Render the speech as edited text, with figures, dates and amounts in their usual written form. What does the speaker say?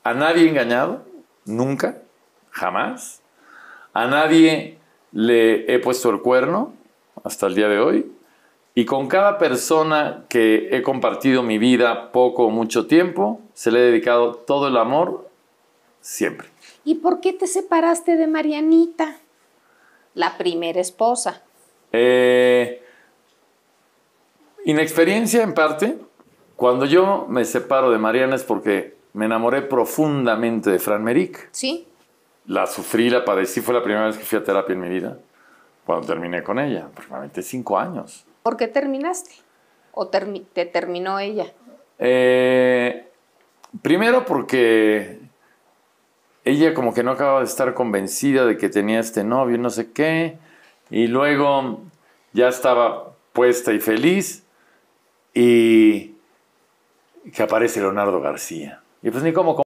a nadie he engañado, nunca, jamás. A nadie le he puesto el cuerno hasta el día de hoy. Y con cada persona que he compartido mi vida, poco o mucho tiempo, se le he dedicado todo el amor, siempre. ¿Y por qué te separaste de Marianita, la primera esposa? Inexperiencia en parte. Cuando yo me separo de Mariana es porque me enamoré profundamente de Fran Merrick. ¿Sí? La sufrí, la padecí, fue la primera vez que fui a terapia en mi vida, cuando terminé con ella, aproximadamente 5 años. ¿Por qué terminaste? ¿O te terminó ella? Primero porque ella como que no acababa de estar convencida de que tenía este novio, no sé qué, y luego ya estaba puesta y feliz, y que aparece Leonardo García. Y pues ni cómo